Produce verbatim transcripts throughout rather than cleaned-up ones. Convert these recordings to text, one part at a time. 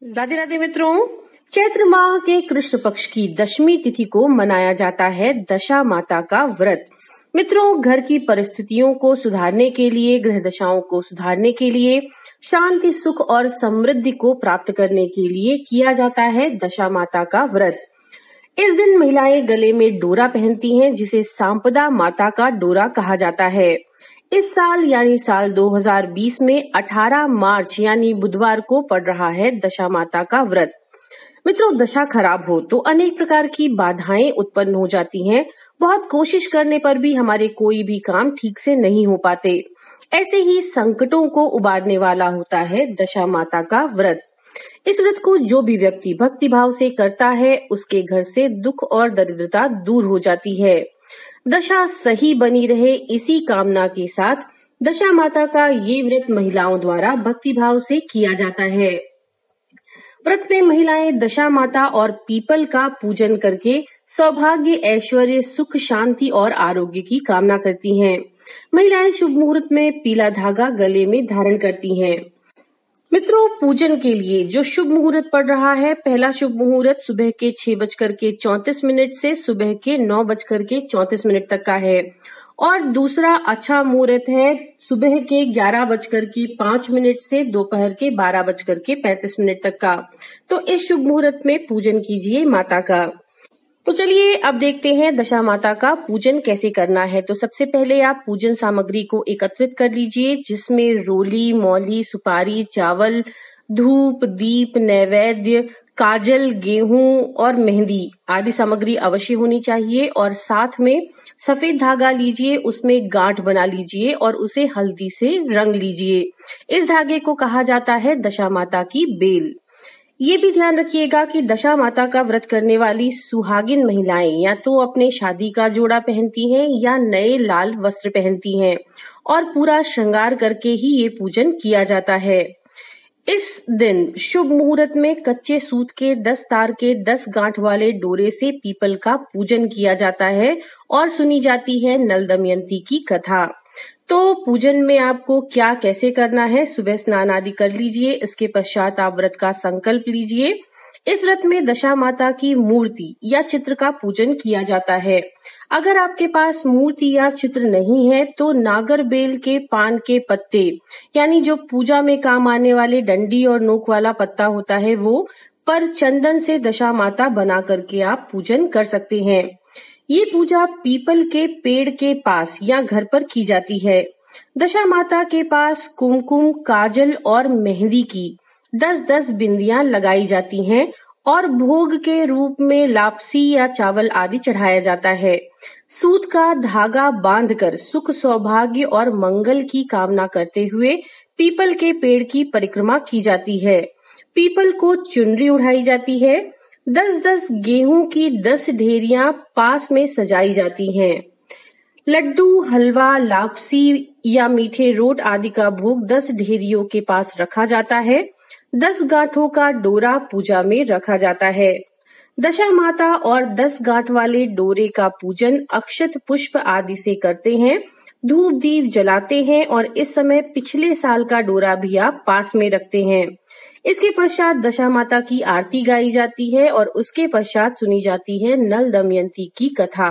राधे राधे मित्रों, चैत्र माह के कृष्ण पक्ष की दशमी तिथि को मनाया जाता है दशा माता का व्रत। मित्रों, घर की परिस्थितियों को सुधारने के लिए, ग्रह दशाओं को सुधारने के लिए, शांति, सुख और समृद्धि को प्राप्त करने के लिए किया जाता है दशा माता का व्रत। इस दिन महिलाएं गले में डोरा पहनती हैं, जिसे सांपदा माता का डोरा कहा जाता है। इस साल यानी साल दो हज़ार बीस में अठारह मार्च यानी बुधवार को पड़ रहा है दशा माता का व्रत। मित्रों, दशा खराब हो तो अनेक प्रकार की बाधाएं उत्पन्न हो जाती हैं। बहुत कोशिश करने पर भी हमारे कोई भी काम ठीक से नहीं हो पाते। ऐसे ही संकटों को उबारने वाला होता है दशा माता का व्रत। इस व्रत को जो भी व्यक्ति भक्ति भाव से करता है, उसके घर से दुख और दरिद्रता दूर हो जाती है। दशा सही बनी रहे, इसी कामना के साथ दशा माता का ये व्रत महिलाओं द्वारा भक्ति भाव से किया जाता है। व्रत में महिलाएं दशा माता और पीपल का पूजन करके सौभाग्य, ऐश्वर्य, सुख, शांति और आरोग्य की कामना करती हैं। महिलाएं शुभ मुहूर्त में पीला धागा गले में धारण करती हैं। मित्रों, पूजन के लिए जो शुभ मुहूर्त पड़ रहा है, पहला शुभ मुहूर्त सुबह के छह बजकर के चौंतीस मिनट से सुबह के नौ बजकर के चौंतीस मिनट तक का है और दूसरा अच्छा मुहूर्त है सुबह के ग्यारह बजकर के पांच मिनट से दोपहर के बारह बजकर के पैंतीस मिनट तक का। तो इस शुभ मुहूर्त में पूजन कीजिए माता का। तो चलिए अब देखते हैं दशा माता का पूजन कैसे करना है। तो सबसे पहले आप पूजन सामग्री को एकत्रित कर लीजिए, जिसमें रोली, मौली, सुपारी, चावल, धूप, दीप, नैवेद्य, काजल, गेहूं और मेहंदी आदि सामग्री अवश्य होनी चाहिए। और साथ में सफेद धागा लीजिए, उसमें गांठ बना लीजिए और उसे हल्दी से रंग लीजिए। इस धागे को कहा जाता है दशा माता की बेल। ये भी ध्यान रखिएगा कि दशा माता का व्रत करने वाली सुहागिन महिलाएं या तो अपने शादी का जोड़ा पहनती हैं या नए लाल वस्त्र पहनती हैं और पूरा श्रृंगार करके ही ये पूजन किया जाता है। इस दिन शुभ मुहूर्त में कच्चे सूत के दस तार के दस गांठ वाले डोरे से पीपल का पूजन किया जाता है और सुनी जाती है नल दमयंती की कथा। तो पूजन में आपको क्या कैसे करना है, सुबह स्नान आदि कर लीजिए। इसके पश्चात आप व्रत का संकल्प लीजिए। इस व्रत में दशा माता की मूर्ति या चित्र का पूजन किया जाता है। अगर आपके पास मूर्ति या चित्र नहीं है तो नागर बेल के पान के पत्ते यानी जो पूजा में काम आने वाले डंडी और नोक वाला पत्ता होता है, वो पर चंदन से दशा माता बना करके आप पूजन कर सकते हैं। ये पूजा पीपल के पेड़ के पास या घर पर की जाती है। दशा माता के पास कुमकुम, काजल और मेहंदी की दस दस बिंदियां लगाई जाती हैं और भोग के रूप में लापसी या चावल आदि चढ़ाया जाता है। सूत का धागा बांधकर सुख, सौभाग्य और मंगल की कामना करते हुए पीपल के पेड़ की परिक्रमा की जाती है। पीपल को चुनरी उड़ाई जाती है। दस दस गेहूं की दस ढेरियां पास में सजाई जाती हैं। लड्डू, हलवा, लापसी या मीठे रोट आदि का भोग दस ढेरियों के पास रखा जाता है। दस गांठों का डोरा पूजा में रखा जाता है। दशा माता और दस गांठ वाले डोरे का पूजन अक्षत, पुष्प आदि से करते हैं। धूप दीप जलाते हैं और इस समय पिछले साल का डोरा भी आप पास में रखते हैं। इसके पश्चात दशा माता की आरती गाई जाती है और उसके पश्चात सुनी जाती है नल दमयंती की कथा।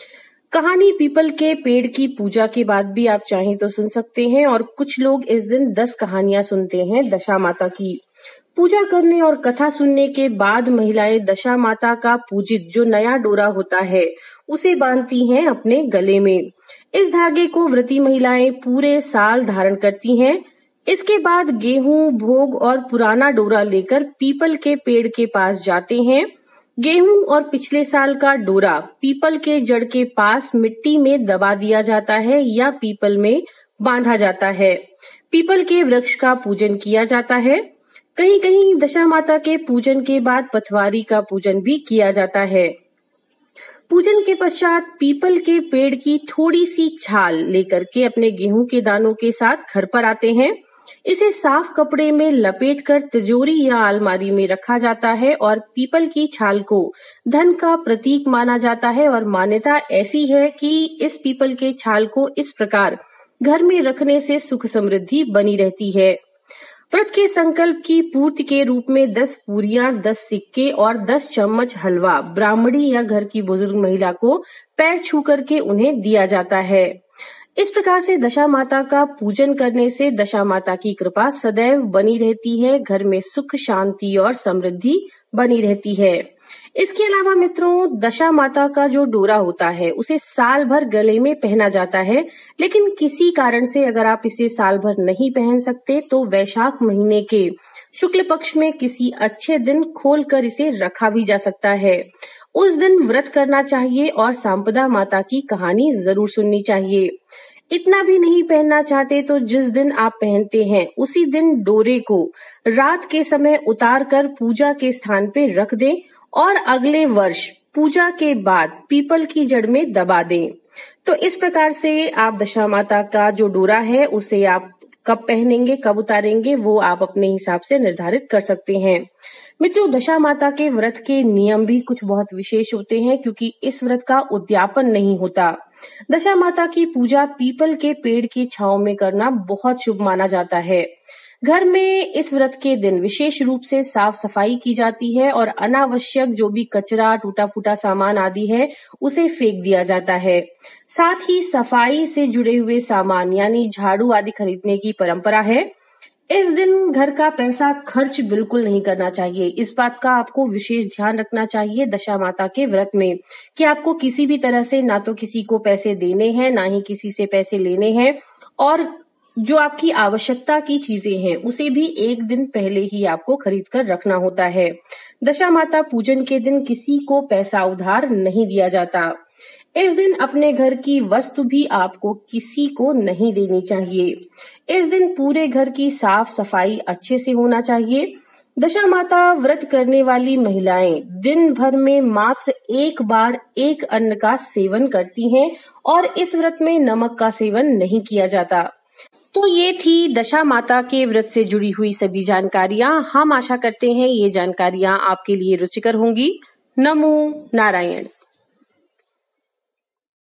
कहानी पीपल के पेड़ की पूजा के बाद भी आप चाहें तो सुन सकते हैं और कुछ लोग इस दिन दस कहानियां सुनते हैं दशा माता की। पूजा करने और कथा सुनने के बाद महिलाएं दशा माता का पूजित जो नया डोरा होता है उसे बांधती हैं अपने गले में। इस धागे को व्रती महिलाएं पूरे साल धारण करती हैं। इसके बाद गेहूं, भोग और पुराना डोरा लेकर पीपल के पेड़ के पास जाते हैं। गेहूं और पिछले साल का डोरा पीपल के जड़ के पास मिट्टी में दबा दिया जाता है या पीपल में बांधा जाता है। पीपल के वृक्ष का पूजन किया जाता है। कहीं कहीं दशा माता के पूजन के बाद पथवारी का पूजन भी किया जाता है। पूजन के पश्चात पीपल के पेड़ की थोड़ी सी छाल लेकर के अपने गेहूं के दानों के साथ घर पर आते हैं। इसे साफ कपड़े में लपेटकर तिजोरी या अलमारी में रखा जाता है और पीपल की छाल को धन का प्रतीक माना जाता है और मान्यता ऐसी है कि इस पीपल के छाल को इस प्रकार घर में रखने से सुख समृद्धि बनी रहती है। व्रत के संकल्प की पूर्ति के रूप में दस पूरियां, दस सिक्के और दस चम्मच हलवा ब्राह्मणी या घर की बुजुर्ग महिला को पैर छू करके उन्हें दिया जाता है। इस प्रकार से दशा माता का पूजन करने से दशा माता की कृपा सदैव बनी रहती है, घर में सुख, शांति और समृद्धि बनी रहती है। इसके अलावा मित्रों, दशा माता का जो डोरा होता है उसे साल भर गले में पहना जाता है, लेकिन किसी कारण से अगर आप इसे साल भर नहीं पहन सकते तो वैशाख महीने के शुक्ल पक्ष में किसी अच्छे दिन खोलकर इसे रखा भी जा सकता है। उस दिन व्रत करना चाहिए और सांपदा माता की कहानी जरूर सुननी चाहिए। इतना भी नहीं पहनना चाहते तो जिस दिन आप पहनते हैं उसी दिन डोरे को रात के समय उतार कर पूजा के स्थान पे रख दें और अगले वर्ष पूजा के बाद पीपल की जड़ में दबा दें। तो इस प्रकार से आप दशा माता का जो डोरा है उसे आप कब पहनेंगे, कब उतारेंगे, वो आप अपने हिसाब से निर्धारित कर सकते हैं। मित्रों, दशा माता के व्रत के नियम भी कुछ बहुत विशेष होते हैं, क्योंकि इस व्रत का उद्यापन नहीं होता। दशा माता की पूजा पीपल के पेड़ की छांव में करना बहुत शुभ माना जाता है। घर में इस व्रत के दिन विशेष रूप से साफ सफाई की जाती है और अनावश्यक जो भी कचरा, टूटा फूटा सामान आदि है उसे फेंक दिया जाता है। साथ ही सफाई से जुड़े हुए सामान यानी झाड़ू आदि खरीदने की परंपरा है। इस दिन घर का पैसा खर्च बिल्कुल नहीं करना चाहिए। इस बात का आपको विशेष ध्यान रखना चाहिए दशा माता के व्रत में कि आपको किसी भी तरह से ना तो किसी को पैसे देने हैं, ना ही किसी से पैसे लेने हैं, और जो आपकी आवश्यकता की चीजें हैं उसे भी एक दिन पहले ही आपको खरीद कर रखना होता है। दशा माता पूजन के दिन किसी को पैसा उधार नहीं दिया जाता। इस दिन अपने घर की वस्तु भी आपको किसी को नहीं देनी चाहिए। इस दिन पूरे घर की साफ सफाई अच्छे से होना चाहिए। दशा माता व्रत करने वाली महिलाएं दिन भर में मात्र एक बार एक अन्न का सेवन करती हैं और इस व्रत में नमक का सेवन नहीं किया जाता। तो ये थी दशा माता के व्रत से जुड़ी हुई सभी जानकारियां। हम आशा करते हैं ये जानकारियां आपके लिए रुचिकर होंगी। नमो नारायण।